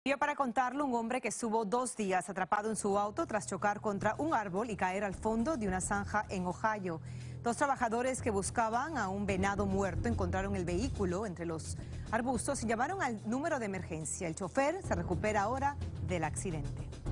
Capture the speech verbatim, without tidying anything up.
Yo para contarle un hombre que estuvo dos días atrapado en su auto tras chocar contra un árbol y caer al fondo de una zanja en Ohio. Dos trabajadores que buscaban a un venado muerto encontraron el vehículo entre los arbustos y llamaron al número de emergencia. El chofer se recupera ahora del accidente.